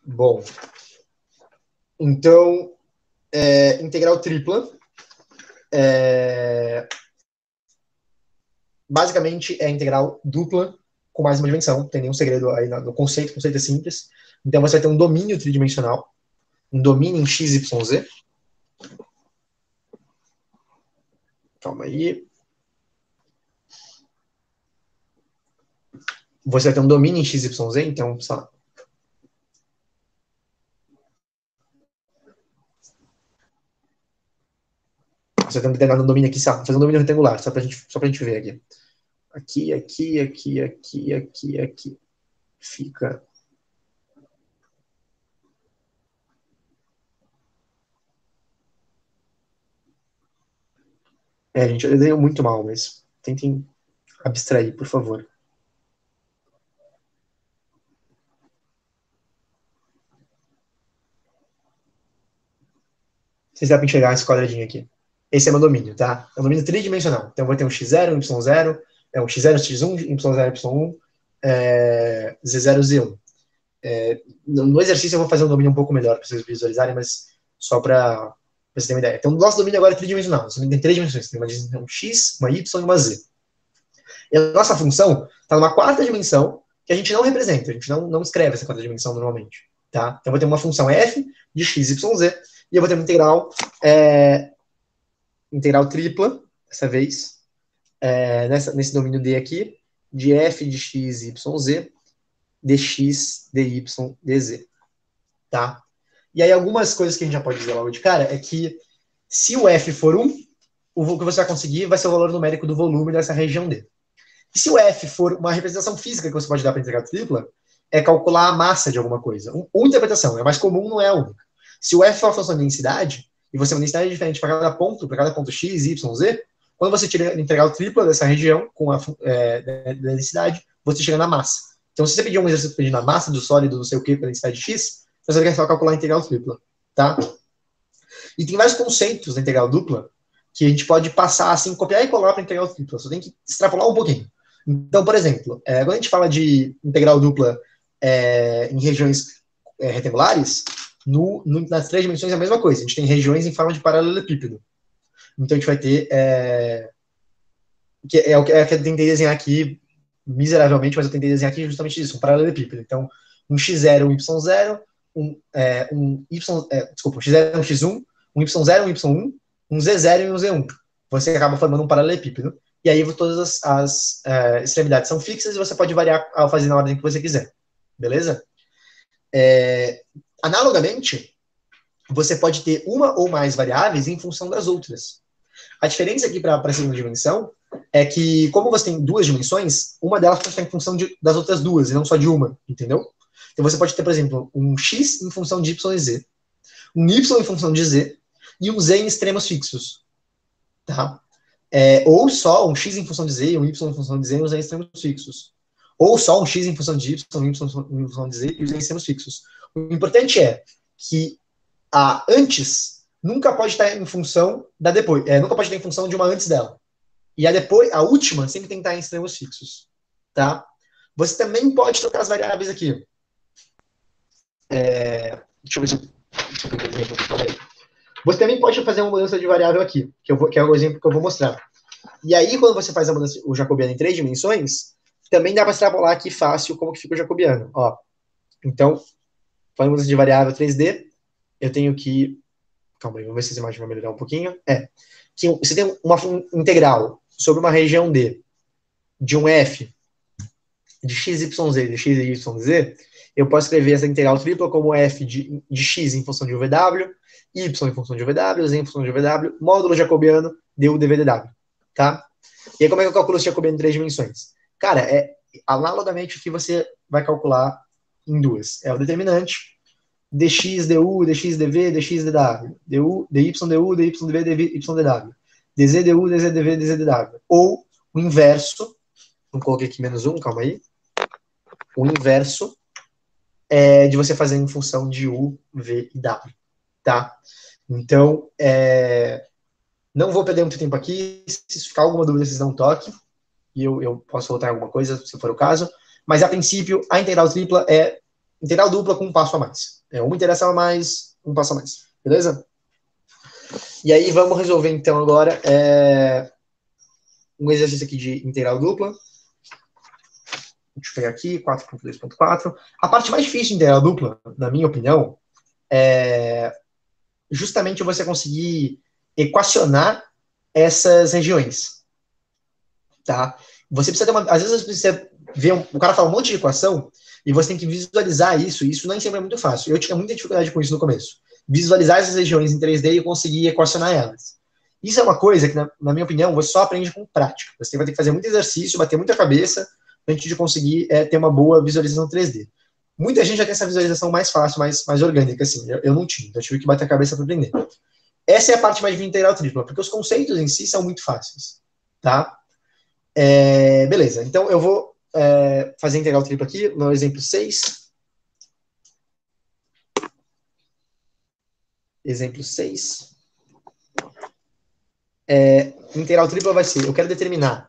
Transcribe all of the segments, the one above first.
Bom, então, integral tripla basicamente é integral dupla com mais uma dimensão, não tem nenhum segredo aí no conceito, o conceito é simples. Então você vai ter um domínio tridimensional, um domínio em x, y, z. Calma aí. Você vai ter um domínio em x, y, z, então, sei lá. Você vai ter um determinado domínio aqui, sei lá, fazer um domínio retangular, só pra gente ver aqui. Aqui, aqui, aqui, aqui, aqui, aqui. Fica... gente, eu desenho muito mal, mas tentem abstrair, por favor. Vocês devem enxergar esse quadradinho aqui. Esse é meu domínio, tá? É um domínio tridimensional. Então, eu vou ter um x0, um y0, um x0, x1, y0, y1, z0, z1. No exercício eu vou fazer um domínio um pouco melhor para vocês visualizarem, mas só para vocês terem uma ideia. Então, o nosso domínio agora é tridimensional. Nosso domínio tem três dimensões. Tem um x, uma y e uma z. E a nossa função está numa quarta dimensão que a gente não representa. A gente não escreve essa quarta dimensão normalmente. Tá? Então, eu vou ter uma função f de x, y, z. E eu vou ter uma integral tripla, dessa vez, nesse domínio D aqui, de f de x, y, z, dx, dy, dz. Tá? E aí, algumas coisas que a gente já pode dizer logo de cara é que se o f for 1, o que você vai conseguir vai ser o valor numérico do volume dessa região D. E se o f for uma representação física que você pode dar para a integral tripla, é calcular a massa de alguma coisa. Uma interpretação, é mais comum, não é a única. Se o f for uma função de densidade, e você tem uma densidade diferente para cada ponto x, y, z, quando você tira a integral tripla dessa região, com a da densidade, você chega na massa. Então, se você pedir um exercício pedindo a massa do sólido, não sei o que, com a densidade de x, você vai só calcular a integral tripla, tá? E tem vários conceitos da integral dupla que a gente pode passar assim, copiar e colar para a integral tripla. Só tem que extrapolar um pouquinho. Então, por exemplo, quando a gente fala de integral dupla em regiões retangulares, nas três dimensões é a mesma coisa. A gente tem regiões em forma de paralelepípedo. Então, a gente vai ter... que é o que eu tentei desenhar aqui miseravelmente, mas eu tentei desenhar aqui justamente isso, um paralelepípedo. Então, um x0, um y0, um x0, um x1, um y0, um y1, um z0 e um z1. Você acaba formando um paralelepípedo. E aí todas as extremidades são fixas e você pode variar ao fazer na ordem que você quiser. Beleza? Analogamente, você pode ter uma ou mais variáveis em função das outras. A diferença aqui para a segunda dimensão é que, como você tem duas dimensões, uma delas pode estar em função das outras duas, e não só de uma, entendeu? Então você pode ter, por exemplo, um x em função de y e z, um y em função de z, e um z em extremos fixos. Tá? Ou só um x em função de z, um y em função de z e um z em extremos fixos. Ou só um x em função de y, um y em função de z e um z em extremos fixos. O importante é que a antes nunca pode estar em função da depois, nunca pode estar em função de uma antes dela. E a última sempre tem que estar em extremos fixos. Tá? Você também pode trocar as variáveis aqui. Deixa eu ver se você também pode fazer uma mudança de variável aqui, que é o exemplo que eu vou mostrar. E aí, quando você faz a mudança, o jacobiano em três dimensões, também dá para extrapolar aqui fácil como que fica o jacobiano. Ó, então, faz mudança de variável 3D, eu tenho que... Calma aí, vamos ver se essa imagem vai melhorar um pouquinho. Que você tem uma integral sobre uma região D de um f de x, y, z, de x, y, z, eu posso escrever essa integral tripla como f de x em função de UVW, y em função de UVW, z em função de UVW, módulo jacobiano, du dv dw, tá? E aí como é que eu calculo esse jacobiano em três dimensões? Cara, analogamente o que você vai calcular em duas. É o determinante, dx, du, dx, dv, dx, dw, du, dy, du, dy, dv, dy, dw, dz, du, dz, dv, dz, dw. Ou o inverso, não coloquei aqui -1, calma aí. O inverso de você fazer em função de u, v e w, tá? Então, não vou perder muito tempo aqui. Se ficar alguma dúvida, vocês dão um toque. E eu posso voltar em alguma coisa, se for o caso. Mas, a princípio, a integral tripla é integral dupla com um passo a mais. Uma interação a mais, um passo a mais. Beleza? E aí vamos resolver então agora um exercício aqui de integral dupla. Deixa eu pegar aqui, 4.2.4. A parte mais difícil de integral dupla, na minha opinião, é justamente você conseguir equacionar essas regiões. Tá? Você precisa ter uma... Às vezes você precisa ver... O cara fala um monte de equação e você tem que visualizar isso, e isso nem sempre é muito fácil. Eu tinha muita dificuldade com isso no começo. Visualizar essas regiões em 3D e conseguir equacionar elas. Isso é uma coisa que, na minha opinião, você só aprende com prática. Você vai ter que fazer muito exercício, bater muita cabeça, antes de conseguir ter uma boa visualização 3D. Muita gente já tem essa visualização mais fácil, mais orgânica, assim. Eu não tinha, então eu tive que bater a cabeça para aprender. Essa é a parte mais de integral tripla, porque os conceitos em si são muito fáceis, tá? Beleza, então eu vou fazer integral tripla aqui, no exemplo 6. Exemplo 6. Integral tripla vai ser, eu quero determinar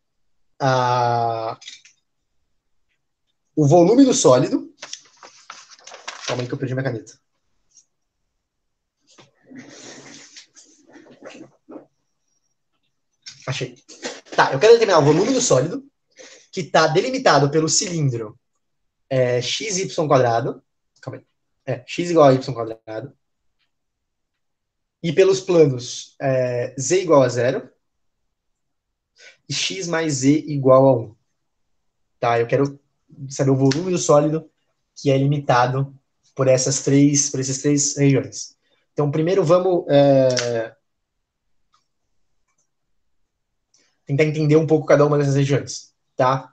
o volume do sólido. Calma aí que eu perdi minha caneta. Achei. Tá, eu quero determinar o volume do sólido, que está delimitado pelo cilindro xy quadrado. Calma aí. X igual a y quadrado. E pelos planos z igual a 0 e x mais z igual a 1. Tá, eu quero saber o volume do sólido que é limitado por essas três regiões. Então, primeiro vamos tentar entender um pouco cada uma dessas regiões, tá?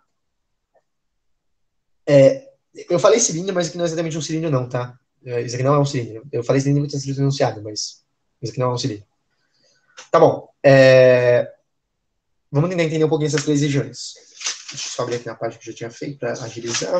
Eu falei cilindro, mas isso aqui não é exatamente um cilindro não, tá? Isso aqui não é um cilindro. Eu falei cilindro muito antes enunciado, mas isso aqui não é um cilindro. Tá bom. Vamos tentar entender um pouquinho essas três regiões. Deixa eu só abrir aqui na página que eu já tinha feito para agilizar.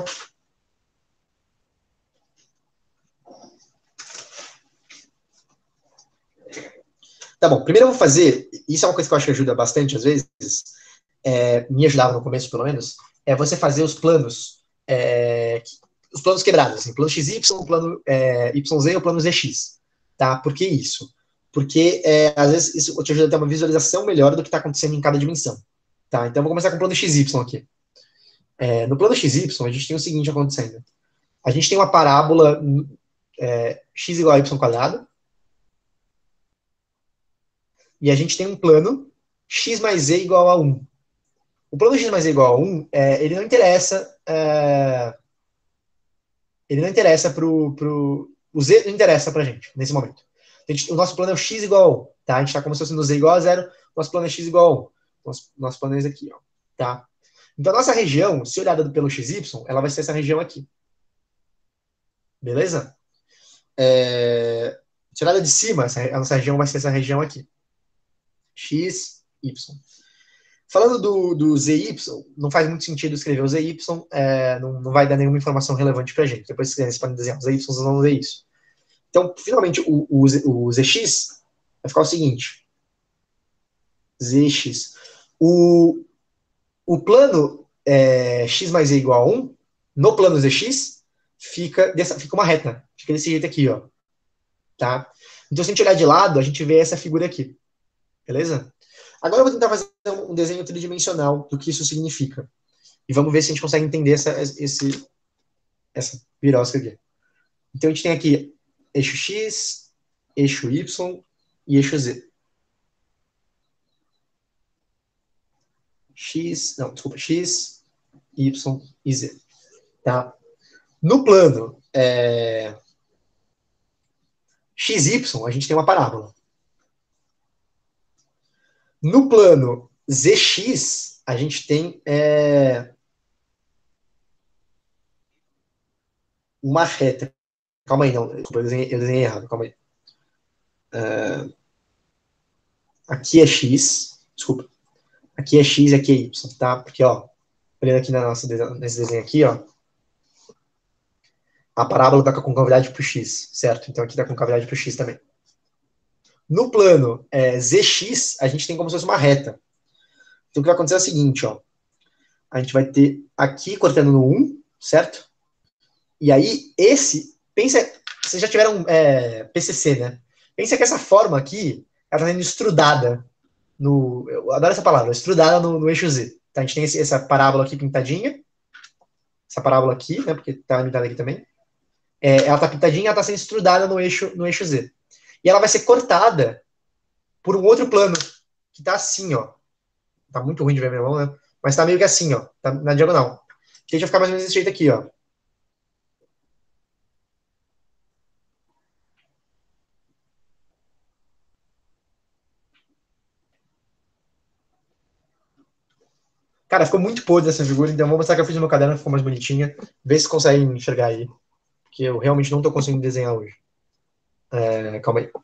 Tá bom, primeiro eu vou fazer, isso é uma coisa que eu acho que ajuda bastante às vezes, me ajudava no começo pelo menos, é você fazer os planos quebrados, assim, plano XY, plano YZ ou plano ZX, tá? Por que isso? Porque às vezes isso te ajuda a ter uma visualização melhor do que está acontecendo em cada dimensão, tá? Então eu vou começar com o plano XY aqui. No plano XY a gente tem o seguinte acontecendo. A gente tem uma parábola x igual a y quadrado, e a gente tem um plano x mais z igual a 1. O plano x mais z igual a 1, ele não interessa o z não interessa pra gente, nesse momento. O nosso plano é o x igual a 1, tá? A gente tá como se fosse no z igual a 0, nosso plano é x igual a 1. Nosso plano é esse aqui, ó, tá? Então, a nossa região, se olhada pelo xy, ela vai ser essa região aqui. Beleza? Se olhada de cima, a nossa região vai ser essa região aqui. X, Y. Falando do ZY, não faz muito sentido escrever o ZY, não vai dar nenhuma informação relevante pra gente. Depois, se vocês podem desenhar os ZY, vocês vão ver isso. Então, finalmente, o ZX vai ficar o seguinte. ZX. O plano x mais z igual a 1, no plano ZX, fica uma reta. Fica desse jeito aqui, ó. Tá? Então, se a gente olhar de lado, a gente vê essa figura aqui. Beleza? Agora eu vou tentar fazer um desenho tridimensional do que isso significa. E vamos ver se a gente consegue entender essa birosca aqui. Então a gente tem aqui eixo X, eixo Y e eixo Z. X, Y e Z. Tá? No plano XY, a gente tem uma parábola. No plano ZX, a gente tem uma reta. Calma aí, não. Eu desenhei errado, calma aí. Aqui é X, desculpa. Aqui é X e aqui é Y, tá? Porque, ó, olhando aqui nesse desenho aqui, ó, a parábola dá com a concavidade para o X, certo? Então aqui dá concavidade para o X também. No plano ZX, a gente tem como se fosse uma reta. Então o que vai acontecer é o seguinte, ó. A gente vai ter aqui cortando no 1, certo? E aí, pensa, vocês já tiveram PCC, né? Pensa que essa forma aqui, ela está sendo estrudada eu adoro essa palavra, estrudada no eixo Z. Tá? A gente tem essa parábola aqui pintadinha, essa parábola aqui, né? Porque tá limitada aqui também. Ela tá pintadinha, ela tá sendo estrudada no eixo Z. E ela vai ser cortada por um outro plano, que tá assim, ó. Tá muito ruim de ver minha mão, né? Mas tá meio que assim, ó. Tá na diagonal. Que a gente vai ficar mais ou menos desse jeito aqui, ó. Cara, ficou muito podre essa figura, então vou mostrar que eu fiz no meu caderno, ficou mais bonitinha. Vê se consegue enxergar aí. Que eu realmente não tô conseguindo desenhar hoje. Calma aí.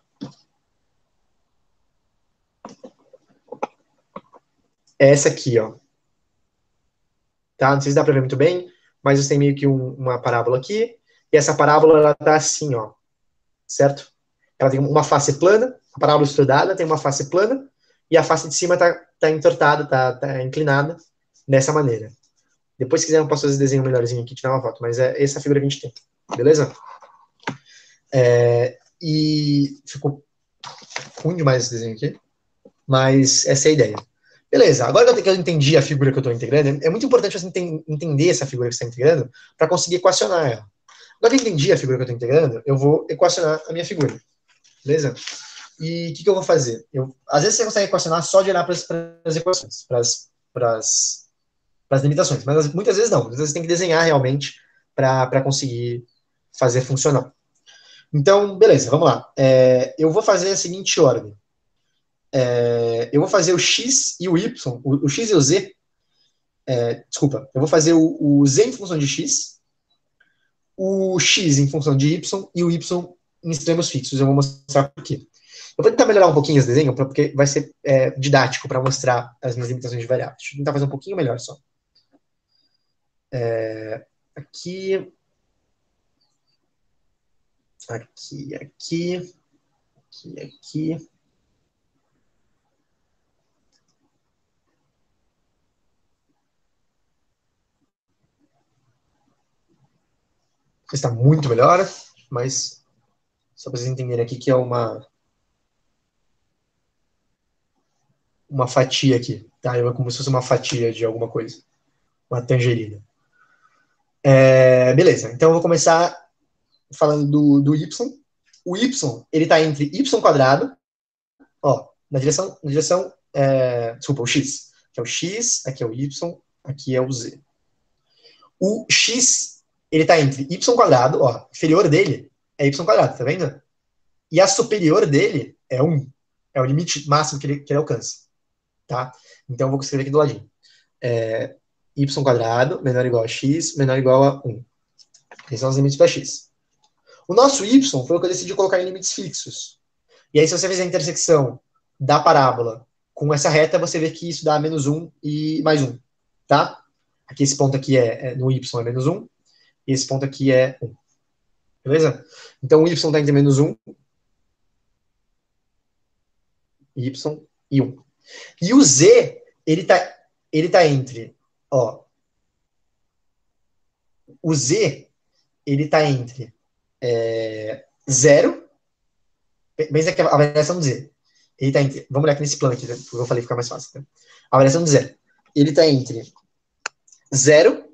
É essa aqui, ó. Tá? Não sei se dá para ver muito bem, mas você tem meio que uma parábola aqui, e essa parábola ela tá assim, ó, certo? Ela tem uma face plana, a parábola estudada tem uma face plana, e a face de cima tá entortada, tá inclinada, dessa maneira. Depois, se quiser, eu posso fazer desenho melhorzinho aqui, tirar uma foto, mas é essa figura que a gente tem, beleza? E ficou ruim demais esse desenho aqui, mas essa é a ideia. Beleza, agora que eu entendi a figura que eu estou integrando, é muito importante você entender essa figura que você está integrando para conseguir equacionar ela. Agora que eu entendi a figura que eu estou integrando, eu vou equacionar a minha figura. Beleza? E o que eu vou fazer? Às vezes você consegue equacionar só de olhar para as equações, para as limitações, mas muitas vezes não. Muitas vezes você tem que desenhar realmente para conseguir fazer funcionar. Então, beleza, vamos lá. Eu vou fazer a seguinte ordem. Eu vou fazer o x e o y, o x e o z. Desculpa, eu vou fazer o z em função de x, o x em função de y e o y em extremos fixos. Eu vou mostrar por quê. Eu vou tentar melhorar um pouquinho esse desenho, porque vai ser didático para mostrar as minhas limitações de variáveis. Deixa eu tentar fazer um pouquinho melhor só. Aqui, aqui, aqui, aqui, aqui. Está muito melhor, mas só para vocês entenderem aqui que é uma fatia aqui, tá? É como se fosse uma fatia de alguma coisa, uma tangerina. Beleza, então eu vou começar falando do y. O y, ele está entre y quadrado, ó, na direção desculpa, o x. Aqui é o x, aqui é o y, aqui é o z. O x, ele está entre y quadrado, ó, inferior dele é y quadrado, tá vendo? E a superior dele é 1. É o limite máximo que ele alcança, tá? Então eu vou escrever aqui do ladinho. Y quadrado menor ou igual a x menor ou igual a 1. Esses são os limites para x. O nosso y foi o que eu decidi colocar em limites fixos. E aí, se você fizer a intersecção da parábola com essa reta, você vê que isso dá menos 1 e mais 1, tá? Aqui, esse ponto aqui no y é menos 1, e esse ponto aqui é 1. Beleza? Então, o y está entre menos 1, y e 1. E o z, ele tá entre, ó, o z, ele tá entre 0, bem aqui a variação do z. Ele tá entre, vamos olhar aqui nesse plano aqui, porque eu falei ficar mais fácil. Tá? A variação do zero. Ele tá entre 0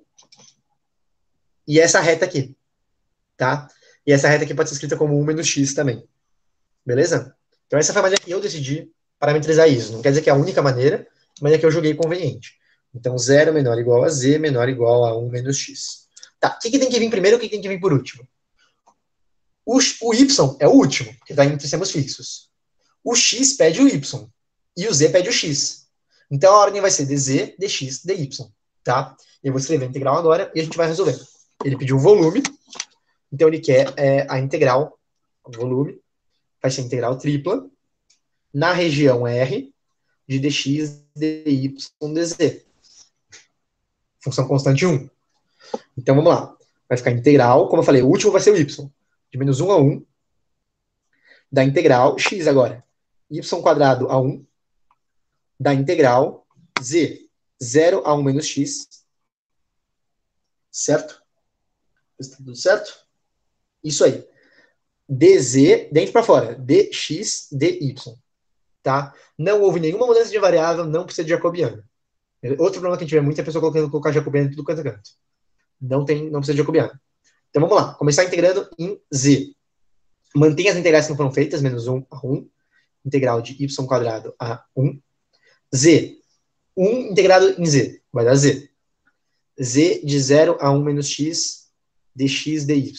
e essa reta aqui, tá? E essa reta aqui pode ser escrita como 1 menos x também. Beleza? Então essa foi a maneira que eu decidi parametrizar isso. Não quer dizer que é a única maneira, mas é que eu joguei conveniente. Então 0 menor ou igual a z menor ou igual a 1 menos x. Tá, o que tem que vir primeiro e o que tem que vir por último? O y é o último, que está entre extremos fixos. O x pede o y e o z pede o x. Então a ordem vai ser dz, dx, dy. Tá? Eu vou escrever a integral agora e a gente vai resolvendo. Ele pediu o volume, então ele quer a integral, o volume, vai ser integral tripla, na região R de dx, dy, dz. Função constante 1. Então vamos lá. Vai ficar integral, como eu falei, o último vai ser o y. De menos 1 a 1, da integral x agora. Y quadrado a 1, da integral z, 0 a 1 menos x, certo? Está tudo certo? Isso aí. dz, dentro para fora. dx, dy. Tá? Não houve nenhuma mudança de variável, não precisa de jacobiano. Outro problema que a gente vê muito é a pessoa colocar jacobiano em tudo quanto é canto. Não precisa de jacobiano. Então vamos lá. Começar integrando em z. Mantenha as integrais que não foram feitas, menos 1 a 1. Integral de y quadrado a 1. Z. 1 integrado em z. Vai dar z. Z de 0 a 1 menos x dx dy.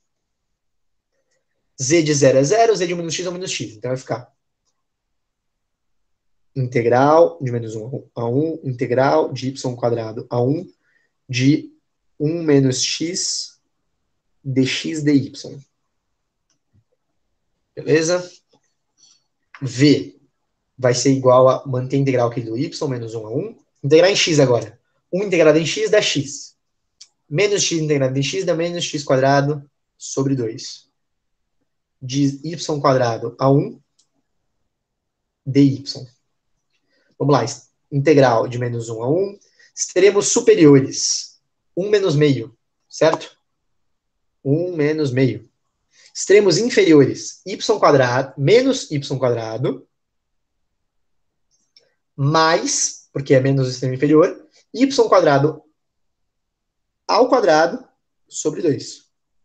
Z de 0 é 0, z de 1 menos x é 1 menos x. Então vai ficar integral de menos 1 a 1, integral de y quadrado a 1, de 1 menos x dx dy. Beleza? V vai ser igual a manter a integral aqui do y, menos 1 a 1. Integrar em x agora. 1 integrado em x dá x. Menos x integrado em x dá menos x quadrado sobre 2. De y quadrado a 1 dy. Vamos lá. Integral de menos 1 a 1. Extremos superiores. 1 menos meio. Certo? 1 menos meio. Extremos inferiores. Y quadrado menos y quadrado mais, porque é menos o extremo inferior, y quadrado ao quadrado sobre 2.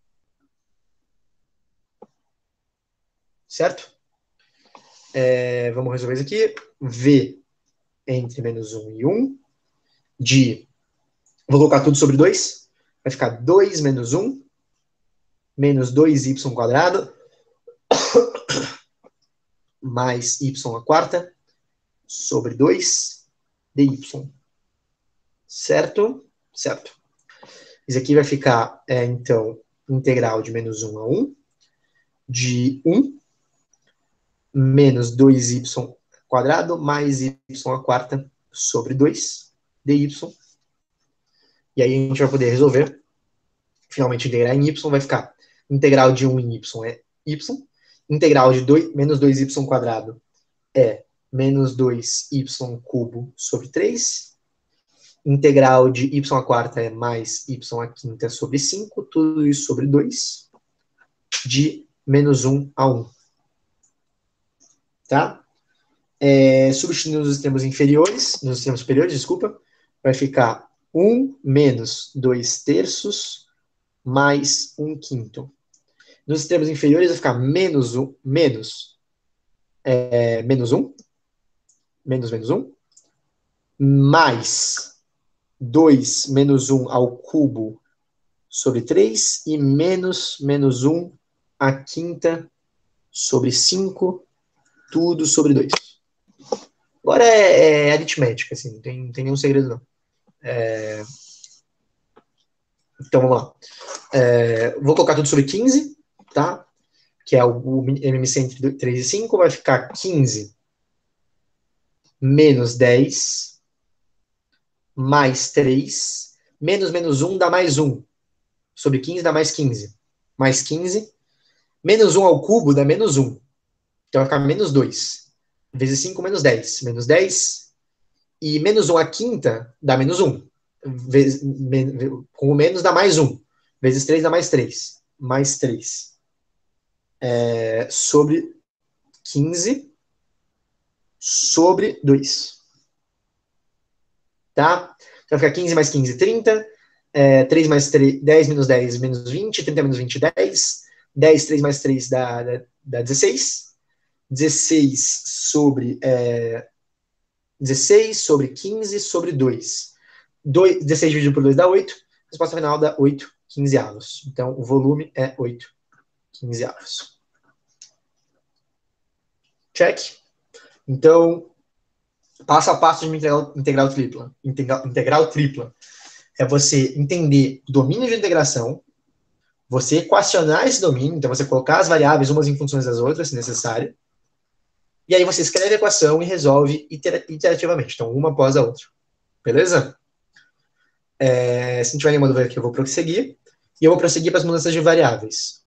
Certo? Vamos resolver isso aqui. V entre menos 1 e 1 de... Vou colocar tudo sobre 2. Vai ficar 2 menos 1 menos 2y quadrado mais y à quarta sobre 2 dy. Certo? Certo. Isso aqui vai ficar, então, integral de menos 1 a 1 de 1 menos 2y quadrado mais y à quarta sobre 2 dy. E aí a gente vai poder resolver. Finalmente, integrar em y vai ficar integral de 1 em y é y. Integral de menos 2y quadrado é menos 2y cubo sobre 3. Integral de y à quarta é mais y à quinta sobre 5. Tudo isso sobre 2. De menos 1 a 1. Tá? Substituindo nos extremos inferiores, nos extremos superiores, desculpa, vai ficar 1 menos 2 terços mais 1 quinto. Nos extremos inferiores vai ficar menos 1, menos 1, menos 1, mais 2 menos 1 ao cubo sobre 3 e menos 1 à quinta sobre 5, tudo sobre 2. Agora é aritmética, assim, não tem nenhum segredo não. Então vamos lá. Vou colocar tudo sobre 15, tá? Que é o MMC entre 3 e 5, vai ficar 15 menos 10 mais 3, menos 1 dá mais 1. Sobre 15 dá mais 15. Mais 15. Menos 1 ao cubo dá menos 1. Então vai ficar menos 2. Vezes 5, menos 10. Menos 10. E menos 1 à quinta dá menos 1. Com o menos dá mais 1. Vezes 3 dá mais 3. Mais 3. Sobre 15 sobre 2. Tá? Então vai ficar 15 mais 15, 30. 3 mais 3, 10 menos 10, menos 20. 30 menos 20, 10. 10, 3 mais 3 dá 16. 16 sobre 16 sobre 15 sobre 2. 16 dividido por 2 dá 8. A resposta final dá 8 quinzeavos. Então, o volume é 8 quinzeavos. Check. Então, passo a passo de uma integral tripla. Integral tripla é você entender o domínio de integração, você equacionar esse domínio, então você colocar as variáveis umas em funções das outras, se necessário, e aí você escreve a equação e resolve iterativamente, então uma após a outra. Beleza? Se não tiver nenhuma dúvida aqui, eu vou prosseguir, e eu vou prosseguir para as mudanças de variáveis.